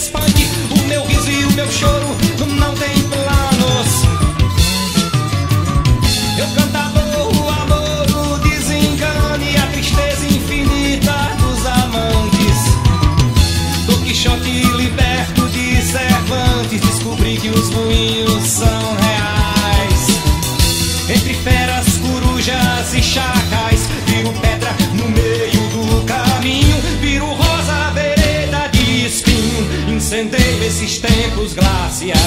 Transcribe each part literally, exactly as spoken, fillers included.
espante, o meu riso e o meu choro não tem planos. Eu cantador, o amor, o desengano e a tristeza infinita dos amantes. Don Quixote liberto de Cervantes, descobri que os moinhos são reais. Entre feras, corujas e chacais, viro pedra no meio do caminho, viro rosa, vereda de espinho, incendeio esses tempos glaciais.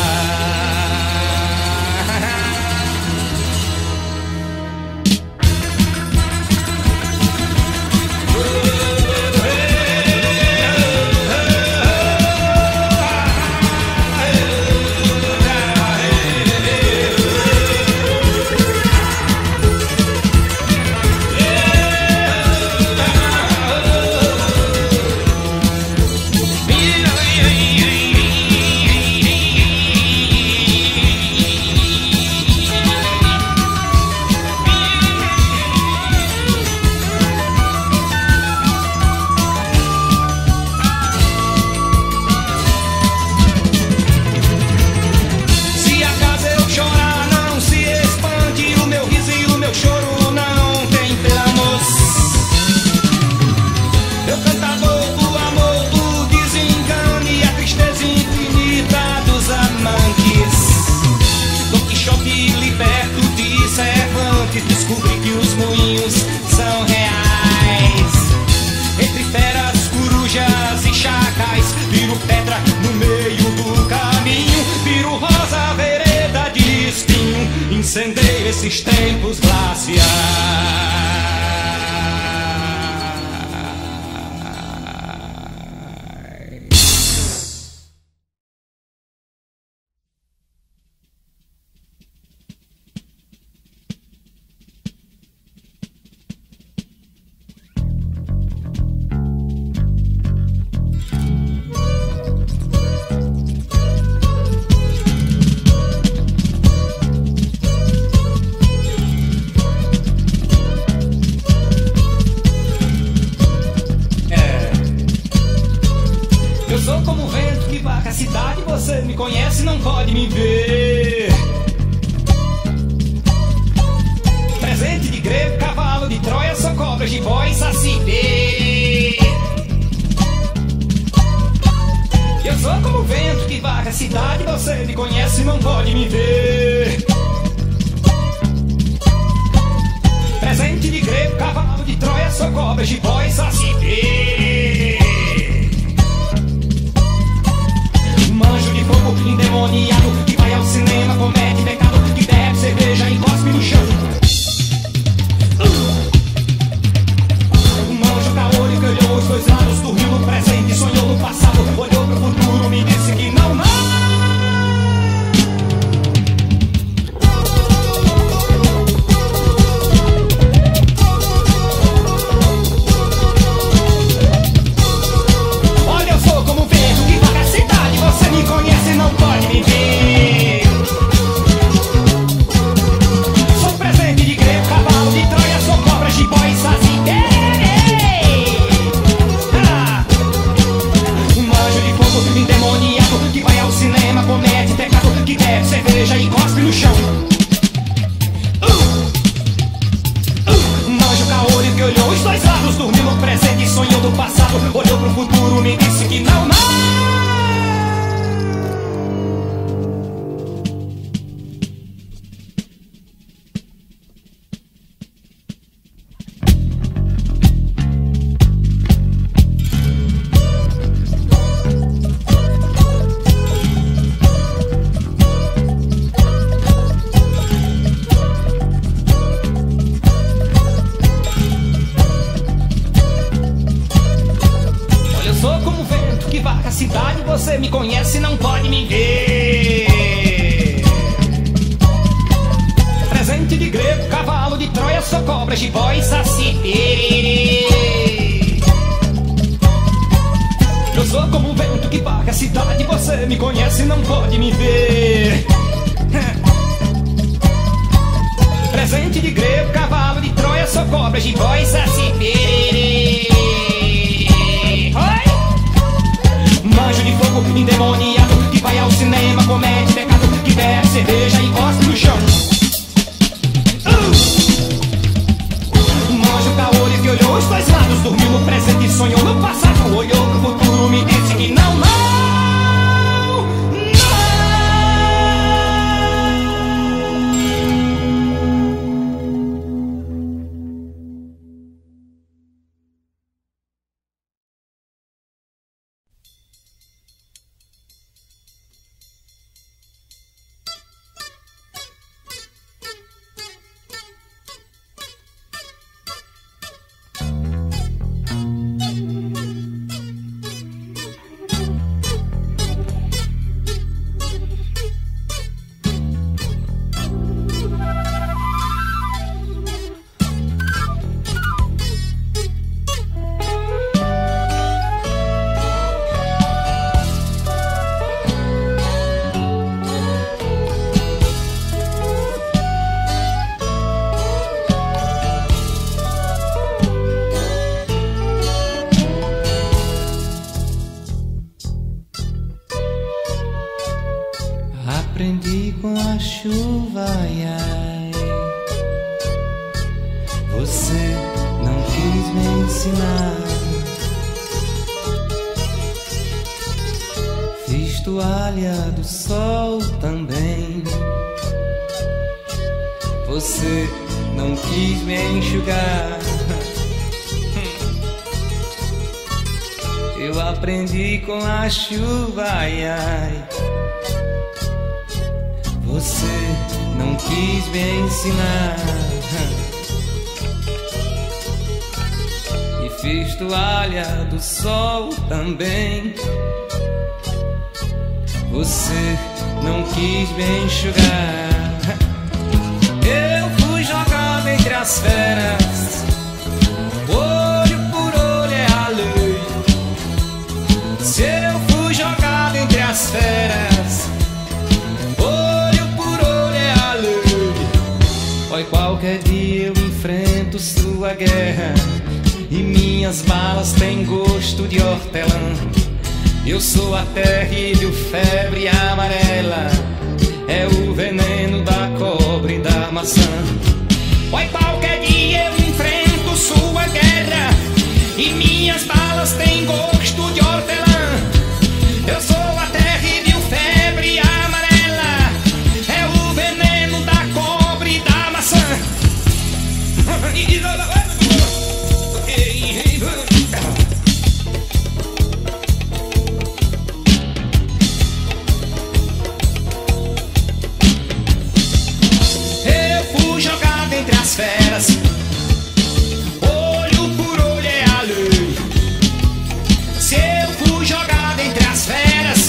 Descobri que os moinhos são reais. Entre feras, corujas e chacais, viro pedra no meio do caminho, viro rosa, vereda de espinho, incendeio esses tempos glaciais. Você me conhece, não pode me ver. Presente de grego, cavalo de Troia, são cobras, jiboia e saci. Eu sou como o vento que varre a cidade. Você me conhece, não pode me ver. Presente de grego, cavalo de Troia, são cobras, jiboia e saci. Endemoniado que vai ao cinema, comete pecado, que bebe cerveja e cospe no chão. Um anjo caolho que olhou os dois lados do rio no presente, sonhou no passado, olhou pro futuro, me disse que não, não. Olha, eu sou como o vento que vaga a cidade, você me conhece, não pode me ver. Sou presente de grego, cavalo de Troia, sou cobra, jiboia e saci. Ah! Um anjo de fogo endemoniado que vai ao cinema, comete pecado, que bebe cerveja e cospe no chão. Uh! Uh! Um anjo caolho que olhou os dois lados, dormiu no presente e sonhou do passado, olhou pro futuro, me disse que não, não. Cidade, você me conhece, não pode me ver. Presente de grego, cavalo de Troia, sou cobra, jiboia e saci. Eu sou como um vento que paga a cidade, você me conhece, não pode me ver. Presente de grego, cavalo de Troia, sou cobra, jiboia e saci. Oi! Manjo de fogo, passados, dormiu no presente e sonhou no passado. Olhou pro futuro, me disse que não, não. Aprendi com a chuva, ai, ai. Você não quis me ensinar. Fiz toalha do sol também. Você não quis me enxugar. Eu aprendi com a chuva, ai, ai. Você não quis me ensinar. E fiz toalha do sol também. Você não quis me enxugar. Eu fui jogado entre as feras. Olho por olho é a lei. Se eu fui jogado entre as feras, oi, qualquer dia eu enfrento sua guerra e minhas balas têm gosto de hortelã. Eu sou a terrível febre amarela, é o veneno da cobra e da maçã. Oi, qualquer dia eu enfrento sua guerra e minhas balas têm gosto de hortelã. Eu sou a terrível febre amarela, é o veneno da cobra e da maçã. Eu fui jogado entre as feras. Olho por olho é a lei. Se eu fui jogado entre as feras,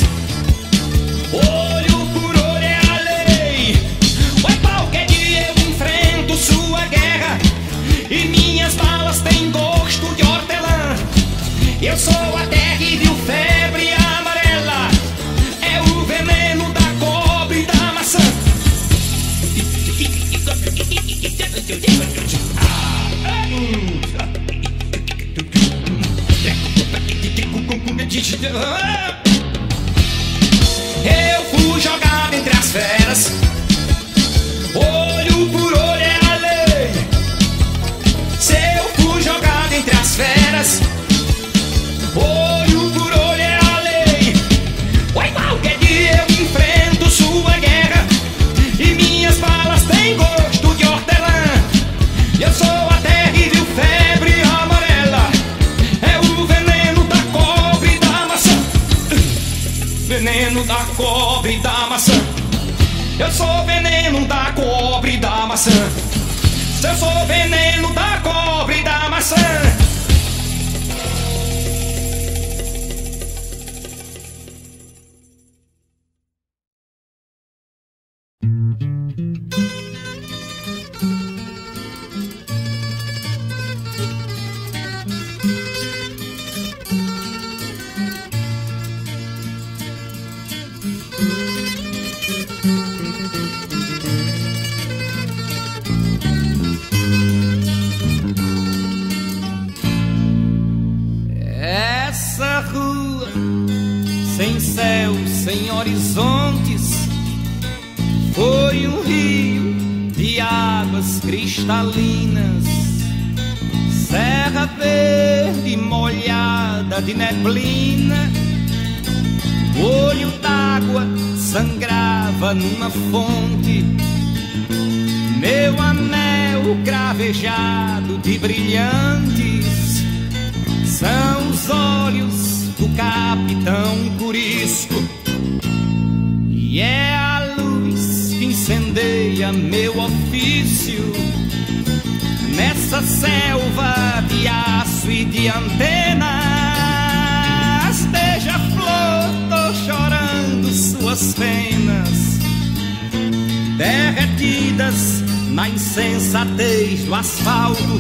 olho por olho é a lei. Oi, qualquer dia eu enfrento sua guerra e minhas balas têm gosto de hortelã. Eu sou a terrível febre amarela, é o veneno da cobra e da maçã. Eu fui jogado entre as feras. Olho por olho é a lei. Se eu fui jogado entre as feras, olho por olho é a lei. Oi, qualquer dia eu enfrento sua guerra e minhas balas têm gosto de hortelã. Eu sou a terrível febre amarela, é o veneno da cobra e da maçã. Veneno da cobra e da maçã. Eu sou veneno da cobra e da maçã. Eu sou veneno da cobra e da maçã. Essa rua sem céu, sem horizontes, foi um rio de águas cristalinas, Serra verde molhada de neblina, o olho d'água sangrava numa fonte. Meu anel cravejado de brilhantes são os olhos do capitão Curisco, e é a luz que incendeia meu ofício nessa selva de aço e de antenas. Beija-flor, tô chorando suas penas, derretidas na insensatez do asfalto.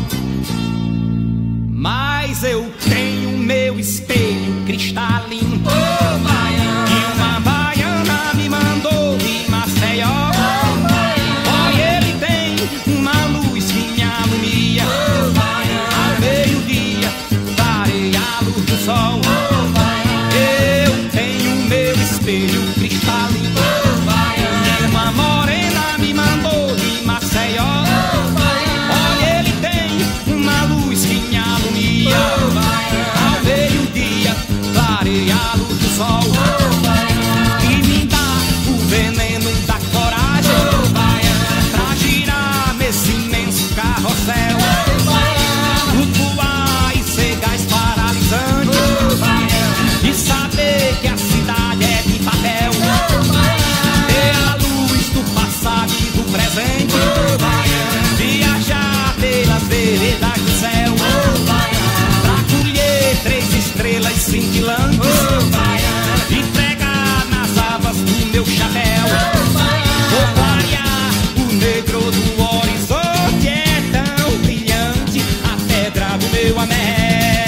Mas eu tenho meu espelho cristalino, oh, baiana, que uma baiana me mandou de Maceió. Oh, oh, ele tem uma luz que me alumia, oh, baiana, ao meio-dia clareia a luz do sol. Oh, baiana, eu tenho meu espelho cristalino, oh, baiana, que uma morena me mandou de Maceió. Oh, baiana, olha, ele tem uma luz que me alumia, oh, baiana, ao meio-dia clareia a luz do sol. Oh, baiana, e me dá o veneno da coragem, oh, baiana, pra girar nesse imenso carrossel, oh, baiana, flutuar e ser gás paralisante, oh, baiana, e saber que a cidade é de papel, oh, baiana, ter a luz do passado e do presente, oh, baiana, viajar pelas veredas do céu, oh, baiana, pra colher três estrelas cintilantes, oh, baiana, e pregar nas abas do meu chapéu, oh, baiana, vou clarear o negro do horizonte, é tão brilhante a pedra do meu anel.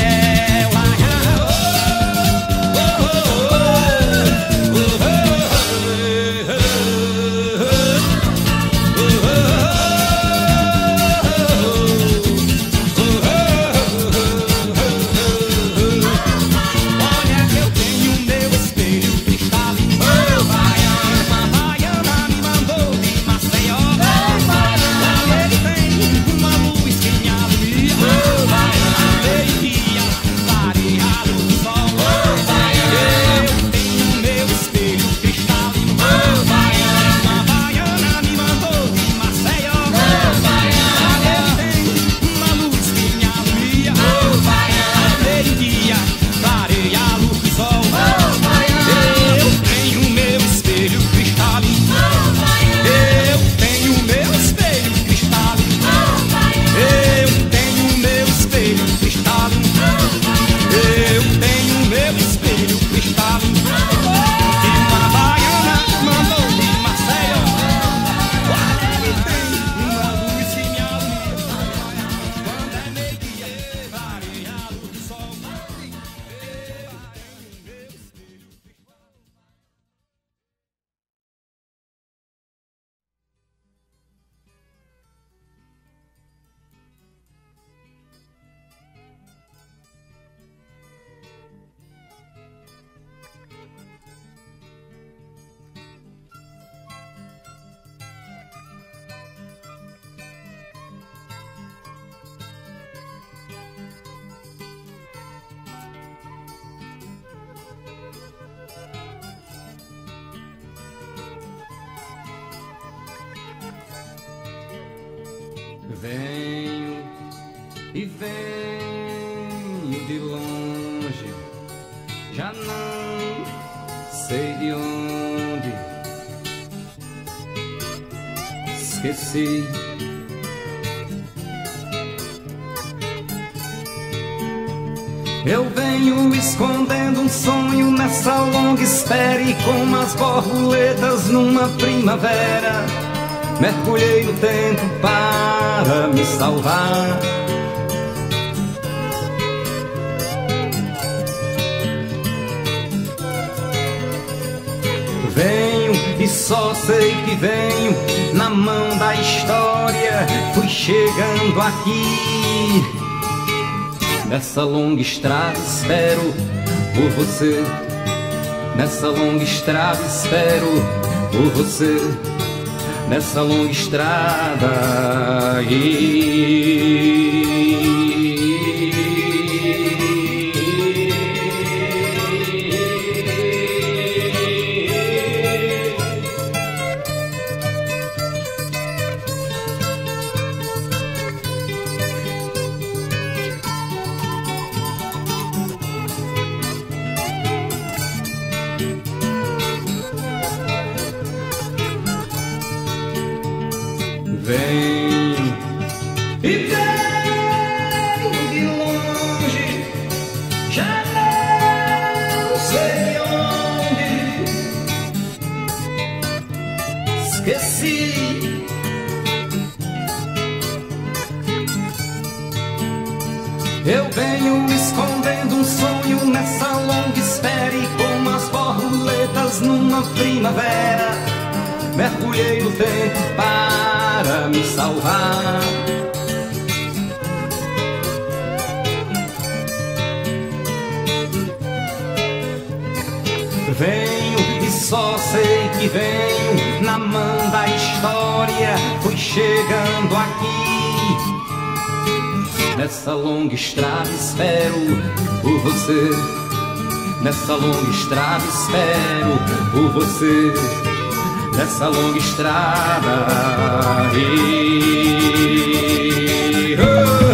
Venho e venho de longe, já não sei de onde. Esqueci eu venho escondendo um sonho nessa longa espera, e como as borboletas numa primavera mergulhei no tempo para me salvar. Venho e só sei que venho na mão da história. Fui chegando aqui nessa longa estrada, espero por você. Nessa longa estrada, espero por você. Nessa longa estrada, e já não sei onde, esqueci. Eu venho escondendo um sonho nessa longa espera, e como as borboletas numa primavera, mergulhei no tempo para me salvar. Venho e só sei que venho na mão da história. Fui chegando aqui, nessa longa estrada espero por você. Nessa longa estrada espero por você. Nessa longa estrada. E... oh, oh,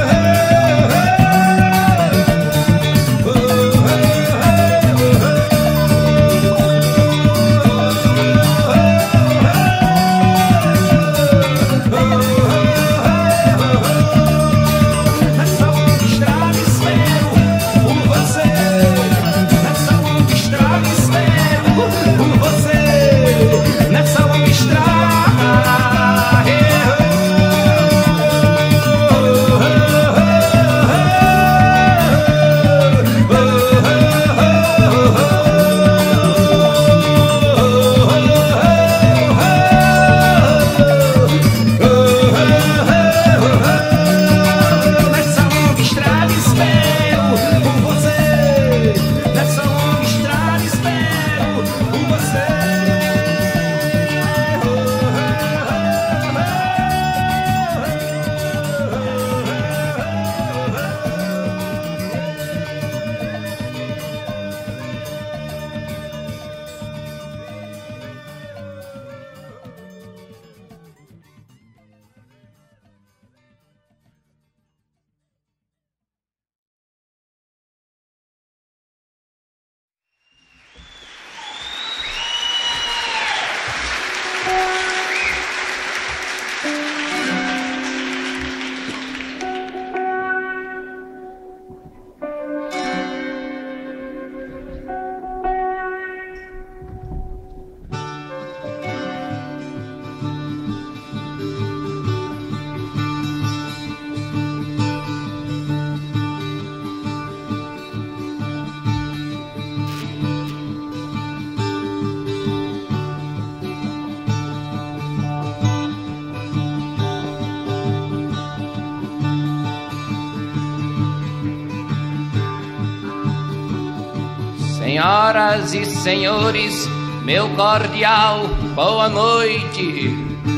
Senhoras e senhores, meu cordial boa noite.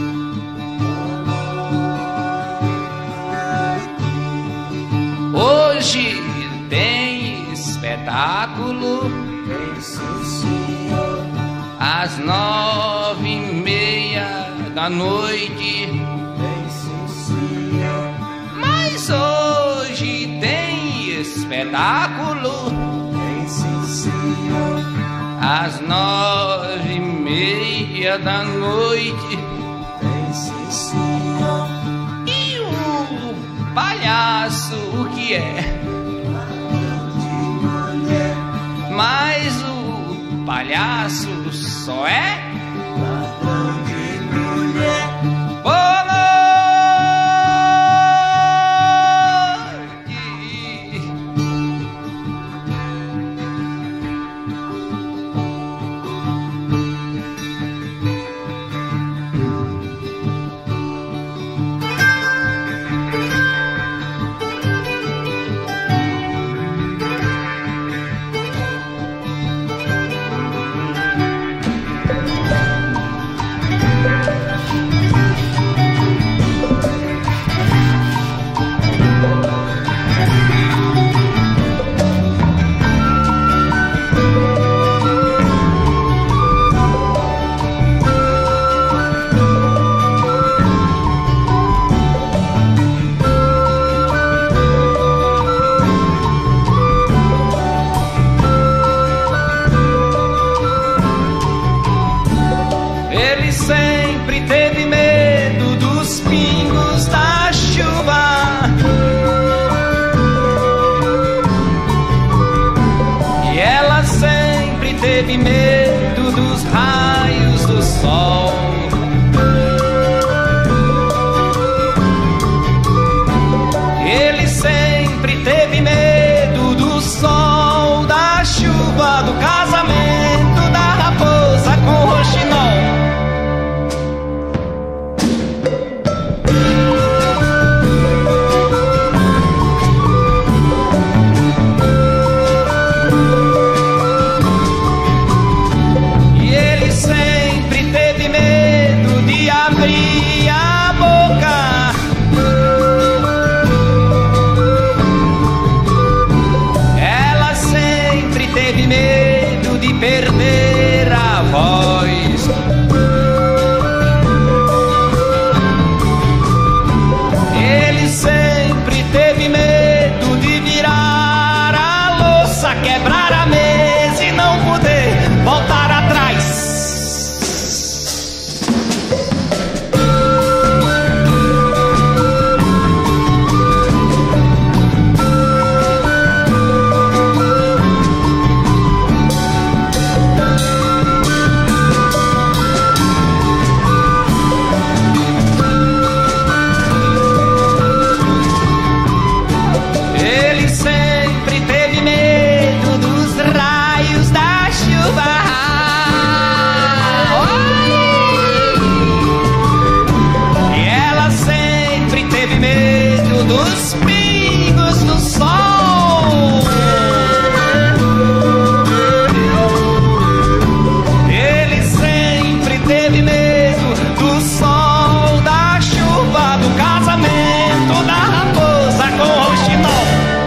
Hoje tem espetáculo às nove e meia da noite. Mas hoje tem espetáculo às nove e meia da noite. E o palhaço o que é? Mas o palhaço só é ladrão de mulher. Boa noite. teve medo dos raios do sol. Ele sempre teve medo do sol, da chuva, do casamento da raposa com o roxinol. E ele sempre teve medo de abrir a boca. Teve medo de perder a voz. Ele sempre teve medo de virar a louça, quebrar a mesa e não poder voltar atrás. Dos pingos do sol. Ele sempre teve medo do sol, da chuva, do casamento da raposa com o roxinol.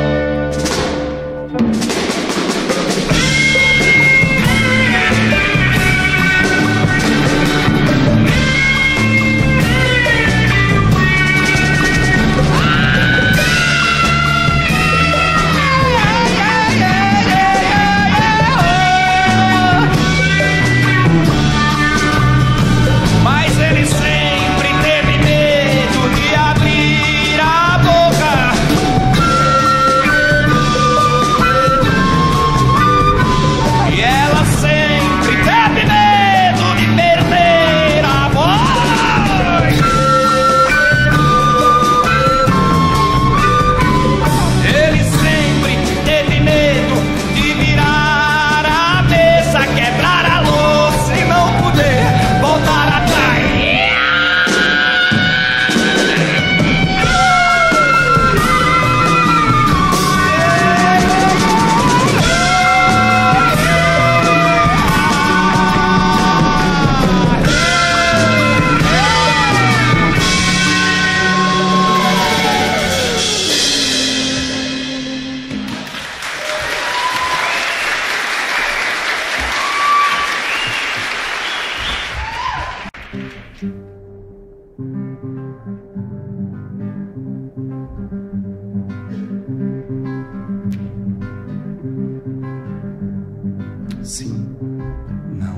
Sim, não.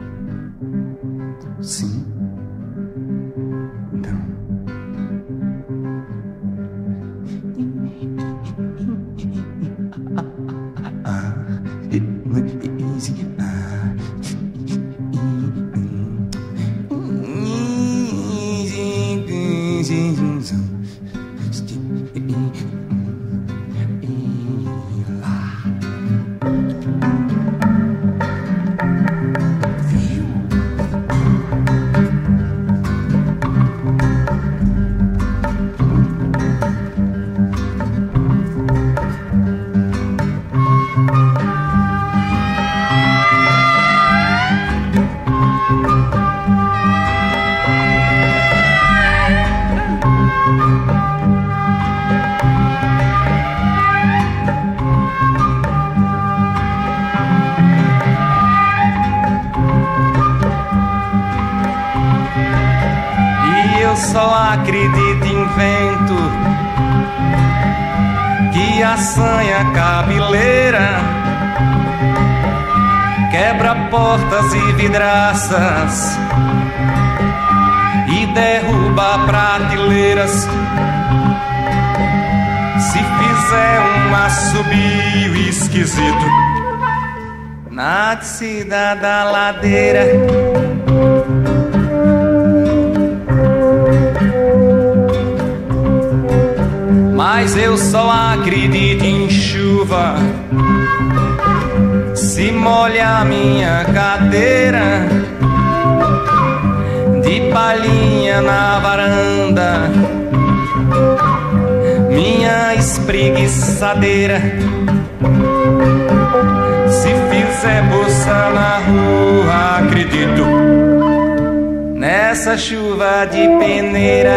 Sim, não. Ah, easy. Ah, eu só acredito em vento que assanha cabeleira, quebra portas e vidraças e derruba prateleiras. Se fizer um assobio esquisito, na descida da ladeira. Mas eu só acredito em chuva se molha a minha cadeira de palhinha na varanda, minha espreguiçadeira. Se fizer bolsa na rua, acredito nessa chuva de peneira.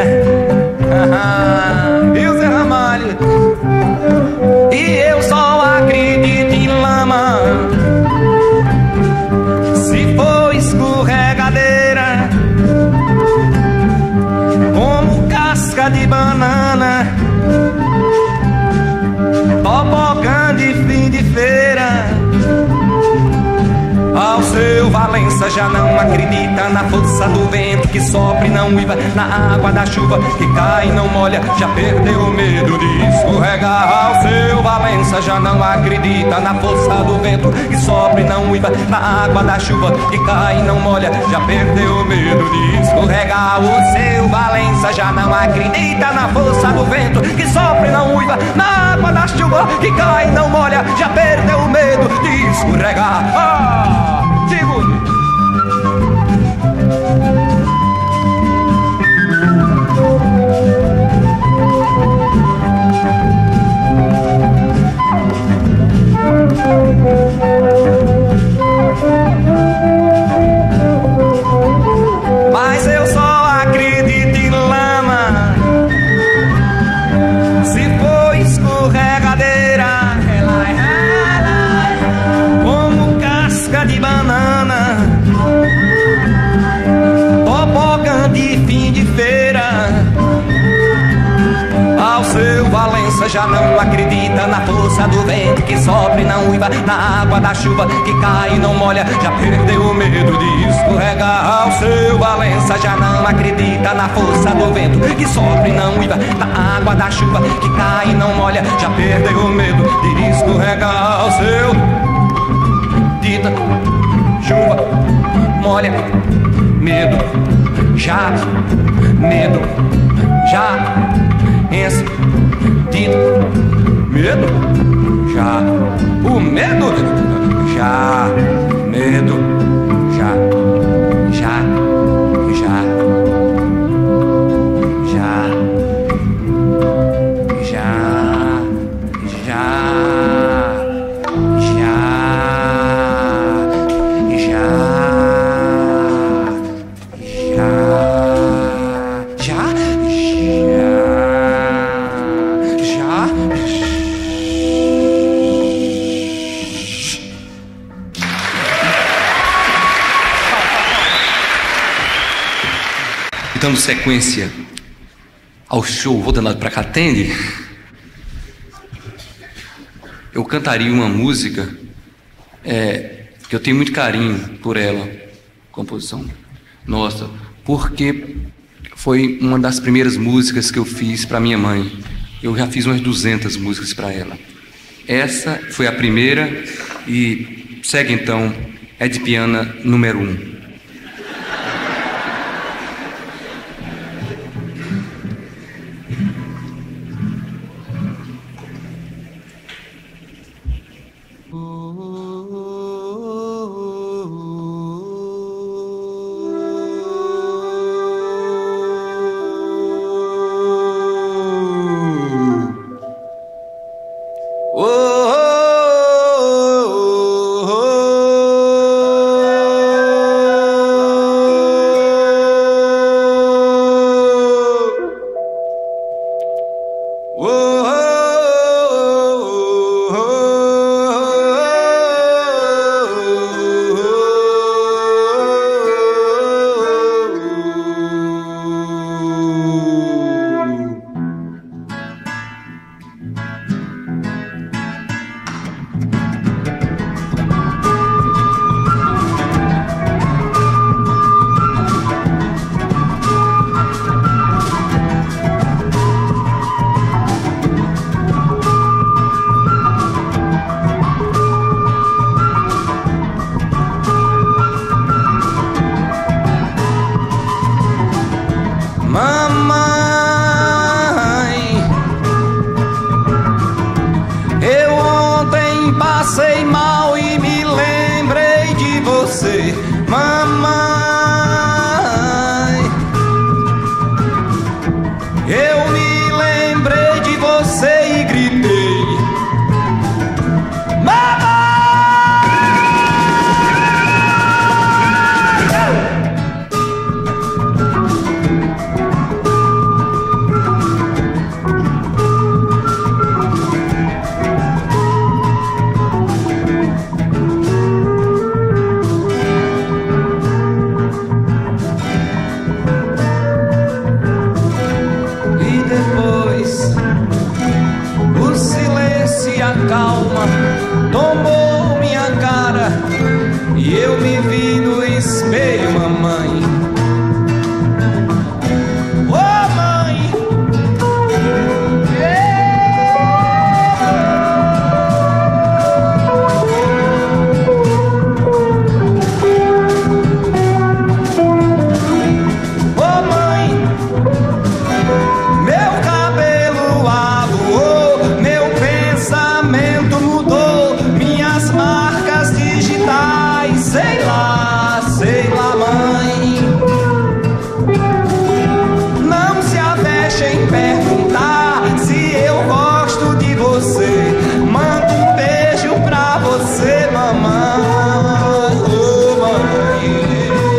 Viu, Zé Ramalho? E eu só acredito em lama se for escorregadeira, como casca de banana, tobogã de fim de feira. Ao seu Valença já não acredita na força do vento que sopra e não uiva, na água da chuva que cai e não molha, já perdeu o medo de escorregar. Ao seu Valença já não acredita na força do vento que sopra e não uiva, na água da chuva que cai e não molha, já perdeu o medo de escorregar. O seu Valença já não acredita na força do vento que sopra e não uiva, na água da chuva que cai e não molha, já perdeu o medo de escorregar. Ah! Mas eu só acredito em lama se for escorregadeira, como casca de banana, tobogã de fim de feira. Ao seu Valença já não acredita na força do vento que sopra e não uiva, na água da chuva que cai e não molha, já perdeu o medo de escorregar. Ao seu Valença já não acredita na força do vento que sopra e não uiva, na água da chuva que cai e não molha, já perdeu o medo de escorregar. Ao seu dita chuva molha, medo já, medo já, esse dito medo já, o medo já, medo já, já, já, já, já, já, já, já, já, já. E dando sequência ao show Vou Danado Pra Cá Atende, eu cantaria uma música é, que eu tenho muito carinho por ela, composição nossa, porque foi uma das primeiras músicas que eu fiz para minha mãe. Eu já fiz umas duzentas músicas para ela. Essa foi a primeira e segue então Ed Piana número um. Oh, oh, oh, oh, oh. eu me vi no espelho, mamãe. Ô mãe, ô mãe, meu cabelo avoou, meu pensamento mudou, minhas marcas digitais, sei lá, sei lá, mãe. Não se aveste em perguntar se eu gosto de você. Mando um beijo pra você, mamãe. Oh, mãe.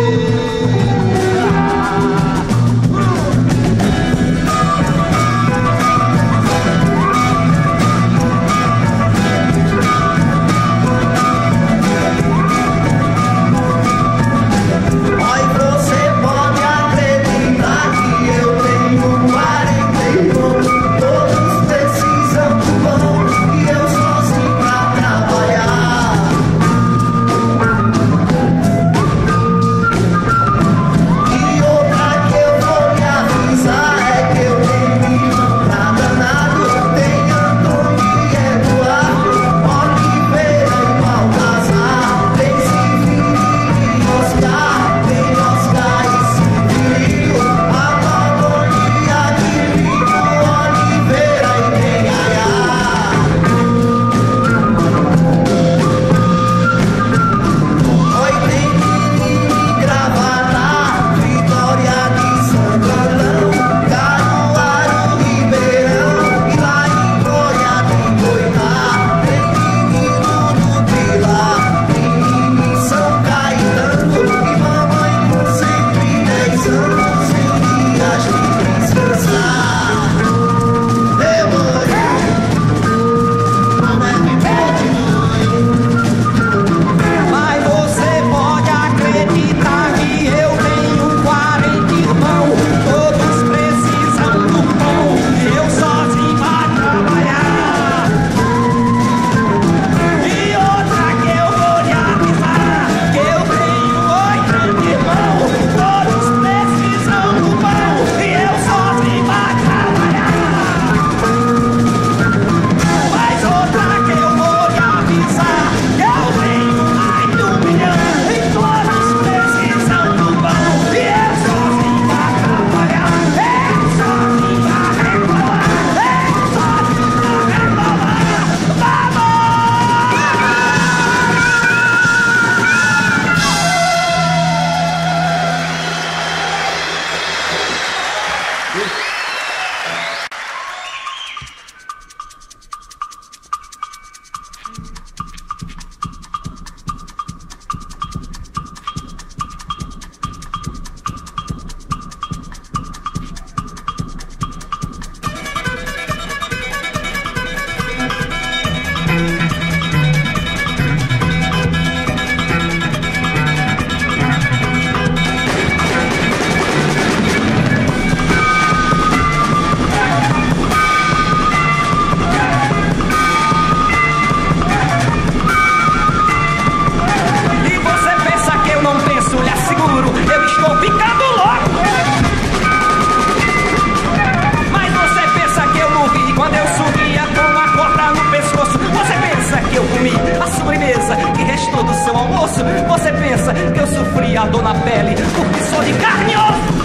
Você pensa que eu sofri a dor na pele porque sou de carne e osso?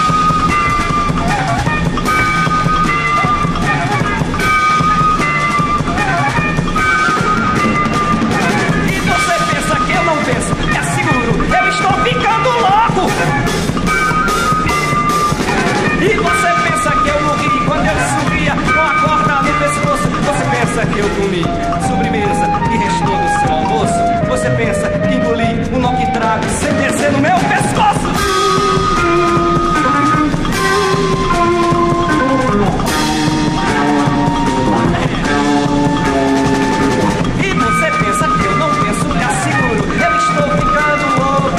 E você pensa que eu não penso? Te asseguro, eu estou ficando louco. E você pensa que eu morri quando eu subia com a corda no pescoço? Você pensa que eu comi sobremesa e restou do seu almoço? Você pensa que engoli um nó que trago sem descer no meu pescoço? E você pensa que eu não penso, te asseguro, eu estou ficando louco.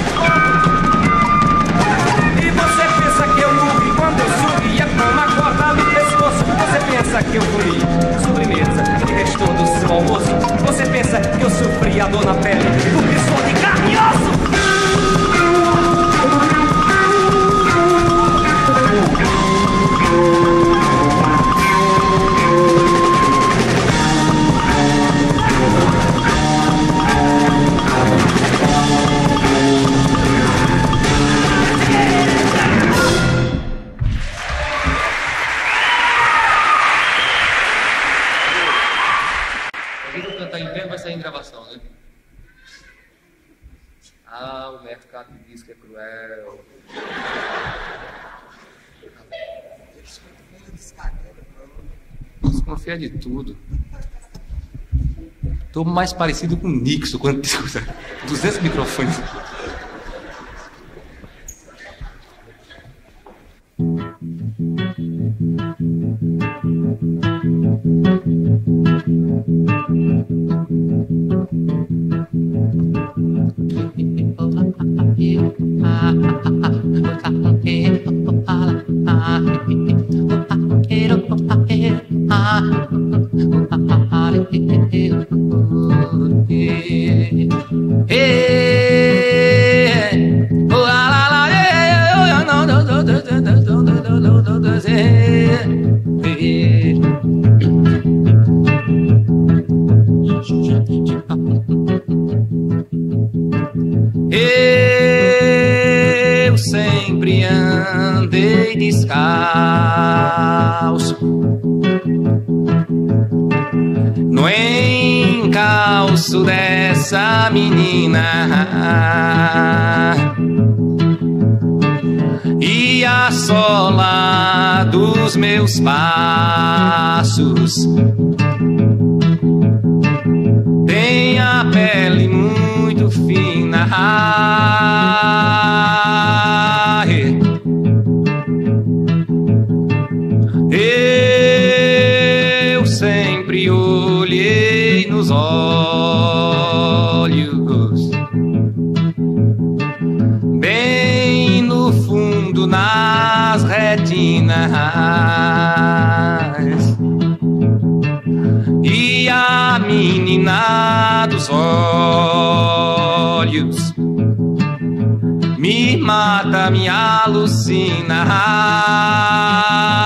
E você pensa que eu morri quando eu subia com uma corda no pescoço? Você pensa que eu comi sobremesa e restou do seu almoço? Você pensa que eu sofri a dor na pele porque sou de carne? tocar em pé, vai sair em gravação, né? Ah, o mercado de disco é cruel. Desconfia de tudo. Tô mais parecido com o Nixon quando discuta duzentos microfones. Eu sempre andei descalço no encalço dessa menina e a sola dos meus passos tem a pele muito fina. Eu sempre olhei nos olhos, bem no fundo, nas retinas, e a menina dos olhos me mata, me alucina.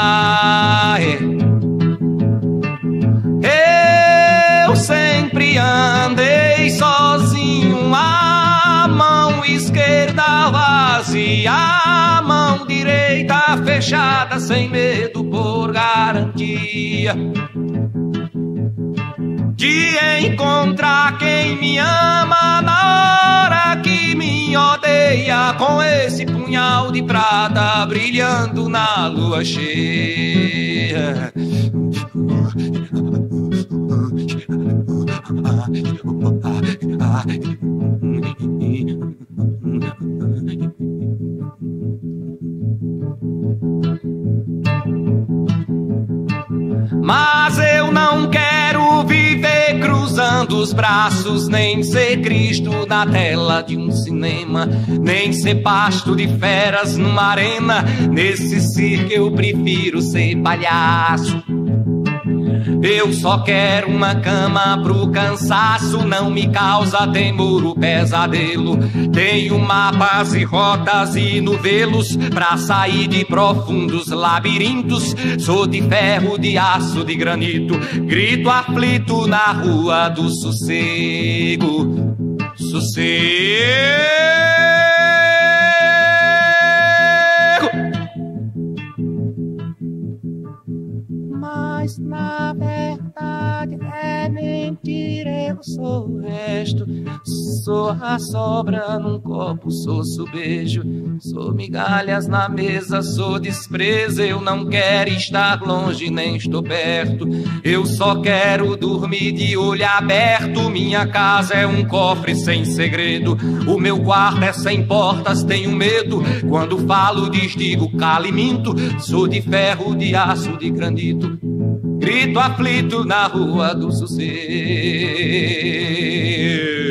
Eu sempre andei sozinho, a mão esquerda vazia, a mão direita fechada, sem medo, por garantia de encontrar quem me ama na hora que me odeia, com esse punhal de prata brilhando na lua cheia. Mas eu não quero viver cruzando os braços, nem ser Cristo na tela de um cinema, nem ser pasto de feras numa arena. Nesse circo eu prefiro ser palhaço. Eu só quero uma cama pro cansaço, não me causa temor o pesadelo. Tenho mapas e rotas e novelos pra sair de profundos labirintos. Sou de ferro, de aço, de granito, grito aflito na rua do sossego. Sossego. Mas na verdade é mentira, eu sou o resto. Sou a sobra num copo, sou subejo, sou migalhas na mesa, sou desprezo. Eu não quero estar longe, nem estou perto, eu só quero dormir de olho aberto. Minha casa é um cofre sem segredo, o meu quarto é sem portas, tenho medo. Quando falo desdigo, calo e minto. Sou de ferro, de aço, de granito, grito aflito na rua do sossego.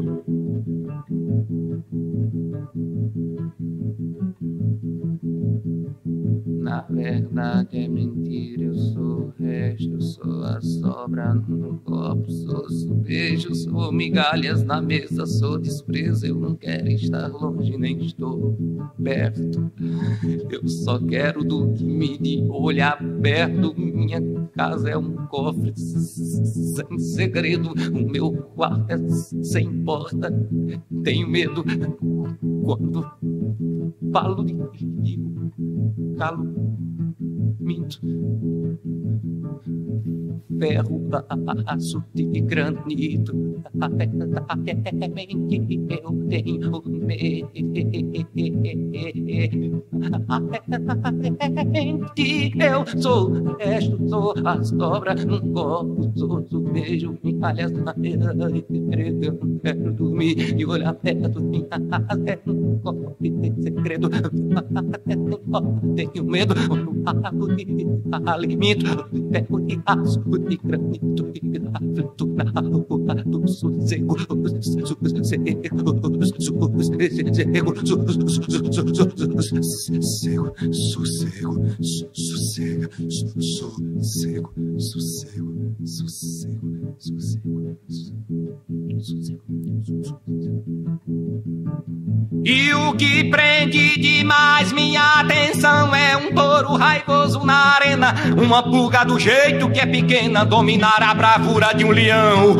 Na verdade é mentira, eu sou o resto, sou a sobra no copo, sou subejo, sou migalhas na mesa, sou desprezo. Eu não quero estar longe, nem estou perto, eu só quero dormir de olho aberto. Minha casa é um cofre sem segredo, o meu quarto é sem porta, tenho medo. Quando falo de digo, calo, minto. ferro, aço de granito, eternamente eu tenho medo. Eternamente eu sou o resto, sou a sobra num copo, sou o beijo, migalhas na mesa, e eu não quero dormir e olhar perto, minha casa é um copo de segredo, tenho medo, um papo de alimento, ferro de aço de granito, aflito na rua do sossego, sossego, sossego, sossego, sossego, sossego, sossego, sossego, sossego, sossego. E o que prende demais minha atenção é um touro raivoso na arena, uma pulga do jeito que é pequena dominar a bravura de um leão.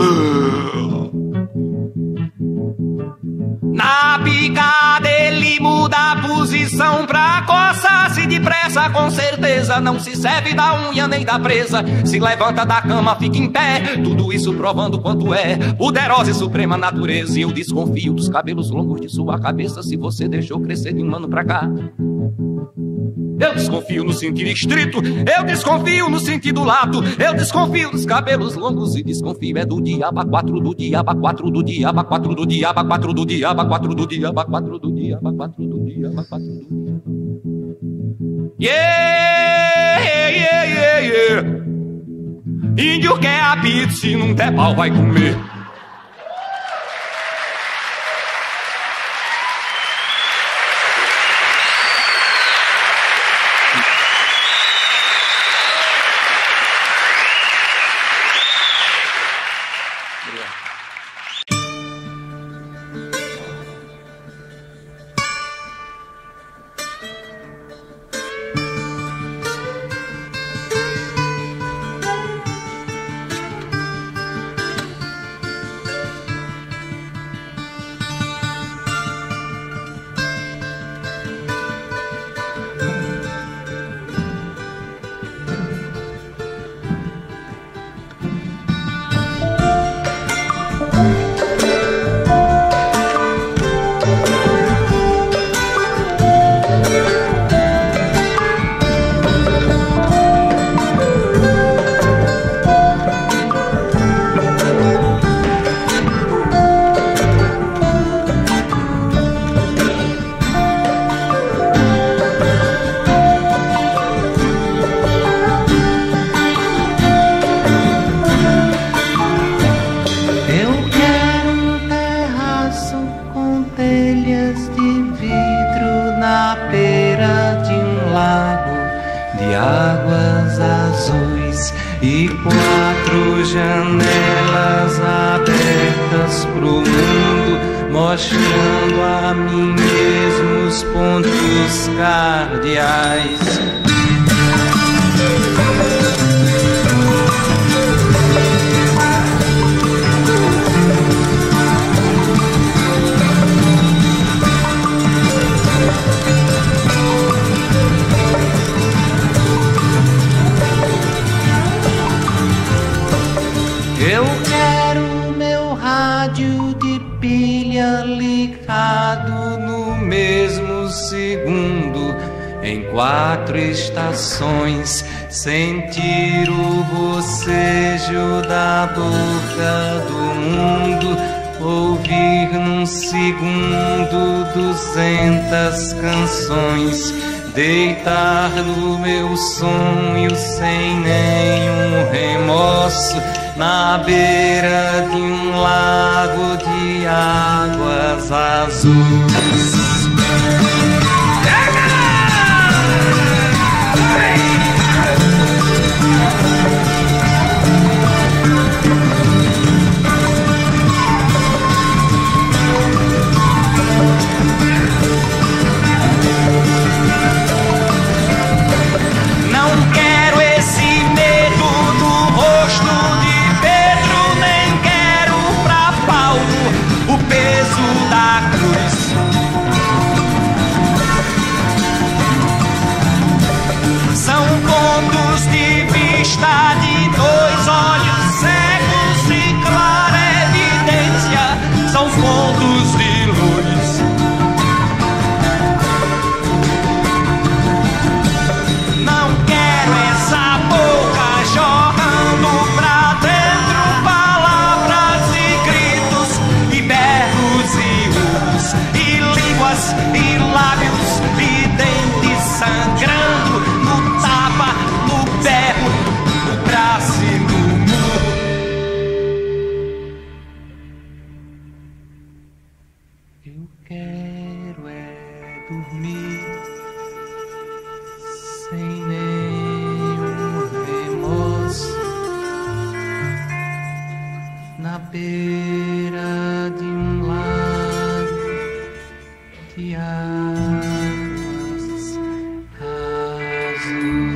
Na picada ele muda a posição pra coçar-se depressa, com certeza não se serve da unha nem da presa. Se levanta da cama, fica em pé, tudo isso provando quanto é poderosa e suprema natureza. E eu desconfio dos cabelos longos de sua cabeça, se você deixou crescer de um ano pra cá. Eu desconfio no sentido estrito, eu desconfio no sentido lato, eu desconfio dos cabelos longos e desconfio é do diabo quatro, do diabo quatro, do diabo quatro, do diabo quatro, do diabo quatro, do diabo quatro, do diabo quatro, do diabo quatro, do diabo. Yeah, yeah, yeah, yeah. Índio quer apito, se não der pau vai comer. E quatro janelas abertas pro mundo, mostrando a mim mesmo os pontos cardeais. Eu quero meu rádio de pilha ligado no mesmo segundo, em quatro estações, sentir o bocejo da boca do mundo, ouvir num segundo duzentas canções, deitar no meu sonho sem nenhum remorso, na beira de um lago de águas azuis. Não quero esse medo no rosto de Pedro, nem quero pra Paulo o peso da cruz. beira de um lago de águas azul.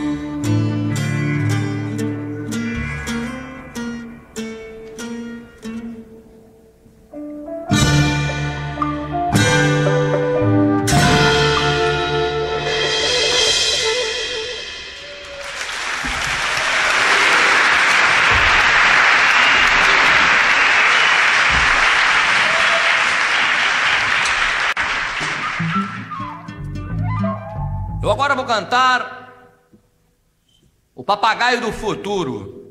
Eu agora vou cantar O Papagaio do Futuro.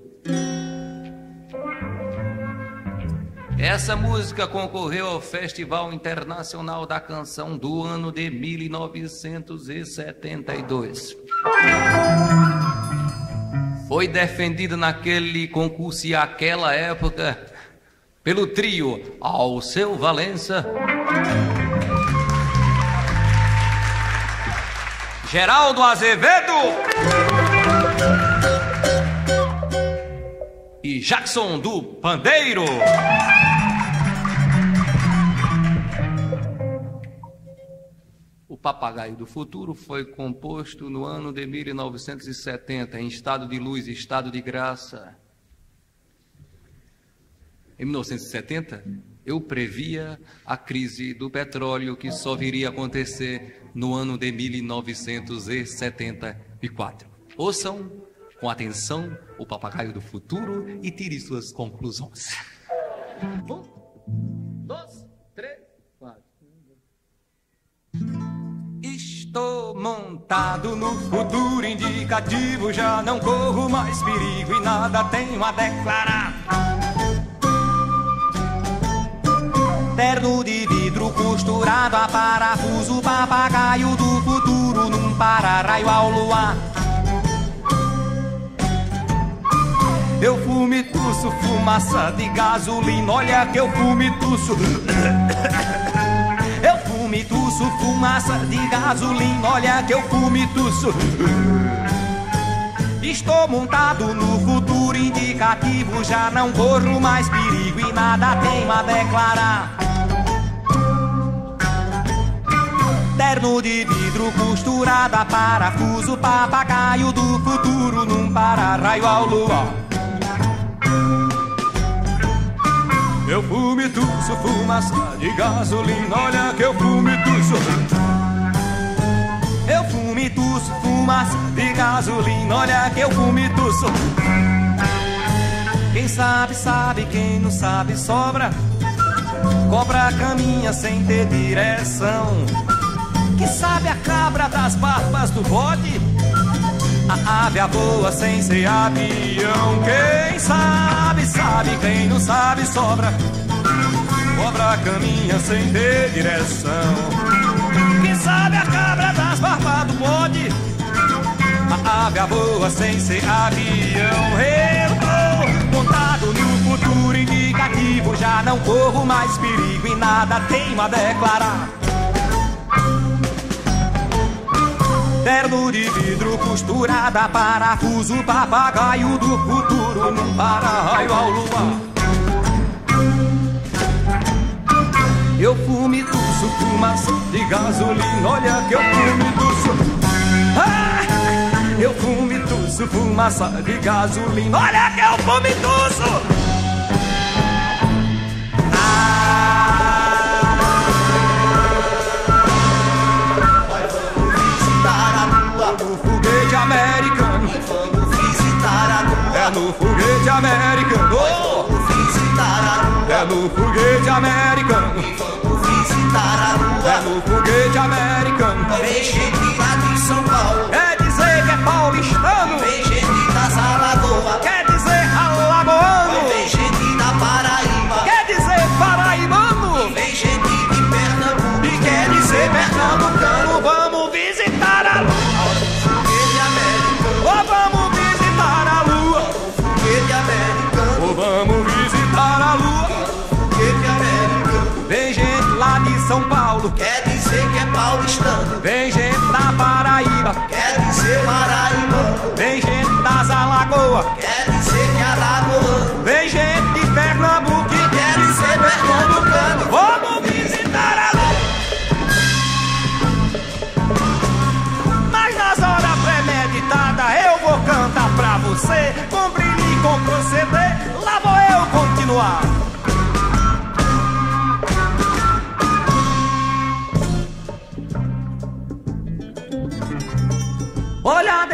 Essa música concorreu ao Festival Internacional da Canção do ano de mil novecentos e setenta e dois. Foi defendida naquele concurso e aquela época pelo trio Alceu Valença, Geraldo Azevedo e Jackson do Pandeiro. O Papagaio do Futuro foi composto no ano de mil novecentos e setenta, em estado de luz e estado de graça. Em mil novecentos e setenta, eu previa a crise do petróleo que só viria a acontecer no ano de mil novecentos e setenta e quatro. Ouçam com atenção O Papagaio do Futuro e tire suas conclusões. Um, dois, três, quatro. Estou montado no futuro indicativo, já não corro mais perigo e nada tenho a declarar. Terno de vidro costurado a parafuso, papagaio do futuro num para-raio ao luar. Eu fumituço, fumaça de gasolina, olha que eu fumituço. Eu fumituço, fumaça de gasolina, olha que eu fumituço. Estou montado no futuro indicativo, já não corro mais perigo e nada tenho a declarar. Terno de vidro costurado a parafuso, papagaio do futuro num para-raio ao luar. Eu fumituço, fumaça de gasolina, olha que eu fumituço. Eu fumituço, fumaça de gasolina, olha que eu fumituço. Quem sabe, sabe, quem não sabe sobra. Cobra caminha sem ter direção. Que sabe a cabra das barbas do bode, a ave a voa sem ser avião. Quem sabe, sabe, quem não sabe sobra. Cobra caminha sem ter direção. Quem sabe a cabra das barbas do bode, a ave a voa sem ser avião. Eu tô montado no futuro indicativo, já não corro mais perigo e nada tenho a declarar. Terno de vidro costurado a parafuso, papagaio do futuro num para-raio ao luar. Eu fumituço, fumaça de gasolina, olha que eu fumituço. Ah, eu fumituço, fumaça de gasolina, olha que eu fumituço. Americano, vamos visitar a lua. É no foguete americano. Oh! Vamos visitar a lua. É no foguete americano. Vamos visitar a lua. É no foguete americano. Vem gente lá de São Paulo. Quer dizer que é paulistano. Vem gente das Alagoas. Quer dizer alagoano. Vem gente da Paraíba. Quer dizer paraibano. Vem gente de Pernambuco. E quer dizer pernambucano. Vamos visitar a lua. Oh, vamos visitar a lua. Foguete americano. Oh, vamos visitar a lua. Foguete americano. Vem gente lá de São Paulo. Quer dizer que é paulistano. Vem gente da Paraíba. Quer dizer paraibano. Vem gente das Alagoas. Quer dizer que é alagoano. Vem gente de Pernambuco.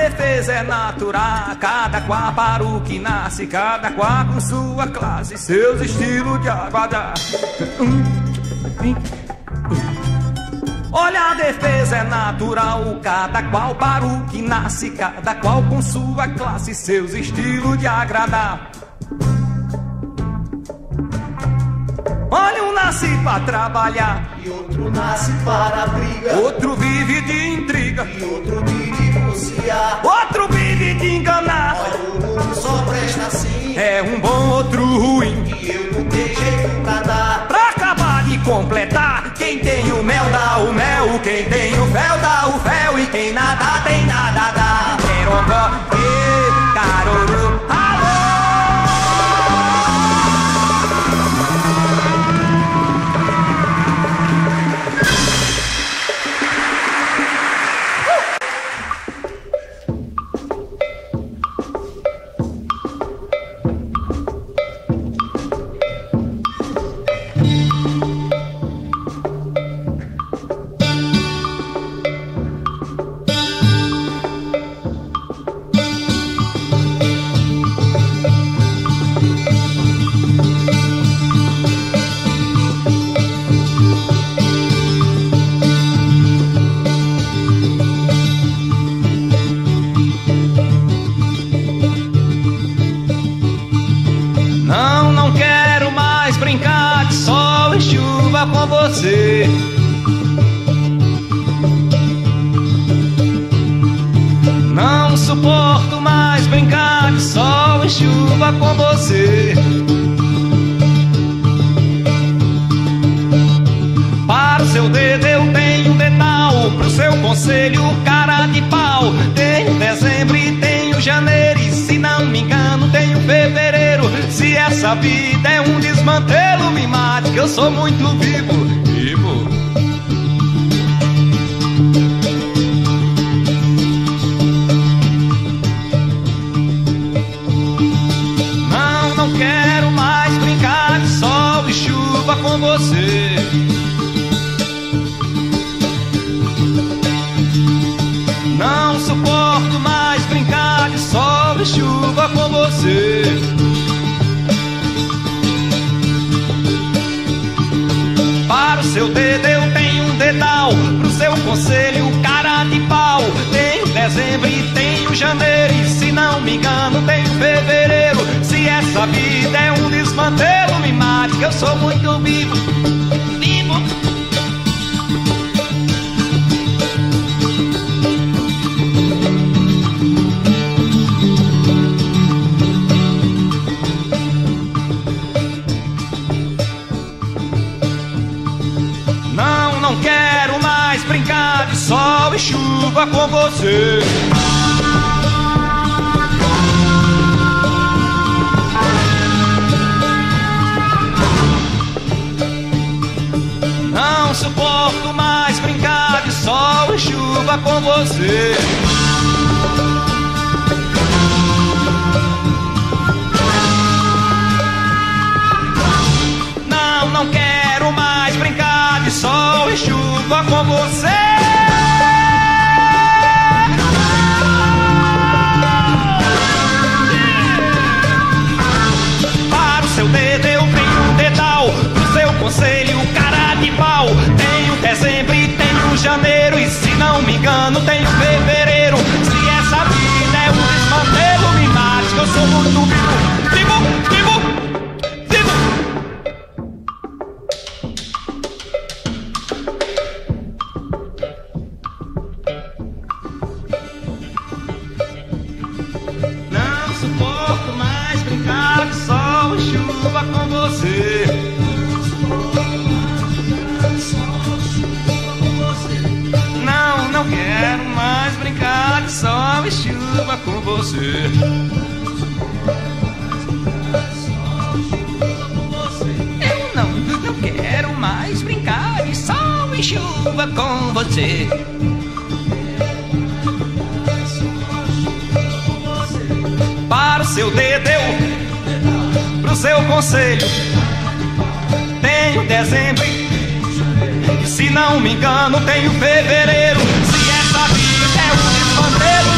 defesa é natural, cada qual para o que nasce, cada qual com sua classe, seus estilos de aguardar. Olha, a defesa é natural, cada qual para o que nasce, cada qual com sua classe, seus estilos de agradar. Olha, um nasce pra trabalhar e outro nasce para a briga, outro vive de intriga e outro de negociar, outro vive de enganar. Olha, o mundo só presta assim, é um bom, outro ruim, e eu não tenho jeito pra dar. Pra acabar de completar, quem tem o mel dá o mel, quem tem o fel dá o fel, e quem nada tem nada dá. Querongó, e caruru, alô. Com você, não suporto mais brincar de sol e chuva com você. Para o seu dedo eu tenho um dedal, pro seu conselho cara de pau. Tenho dezembro e tenho janeiro, e se não me engano tenho fevereiro. Se essa vida é um desmantelo, me mate que eu sou muito vivo, vivo. Não, não quero mais brincar de sol e chuva com você. Não suporto mais brincar de sol e chuva com você. Para o seu dedo eu tenho um dedal, pro seu conselho cara de pau. Tenho dezembro e tenho janeiro, e se não me engano tenho fevereiro. Se essa vida é um desmantelo, me mate que eu sou muito vivo, vivo. Não quero mais brincar de sol e chuva com você. Não suporto mais brincar de sol e chuva com você. Não, não quero mais brincar de sol e chuva com você. Para o seu dedo eu tenho um dedal, pro seu conselho cara de pau. Tenho dezembro e tenho janeiro, e se não me engano tenho fevereiro. Se essa vida é um desmantelo, me mate que eu sou muito vivo, vivo, vivo. Com você, não, não quero mais brincar de sol e chuva com você. Eu não, não quero mais brincar de sol e chuva com você. Para o seu dedo eu, pro seu conselho tenho dezembro, e se não me engano tenho fevereiro. Se essa vida é um desmantelo,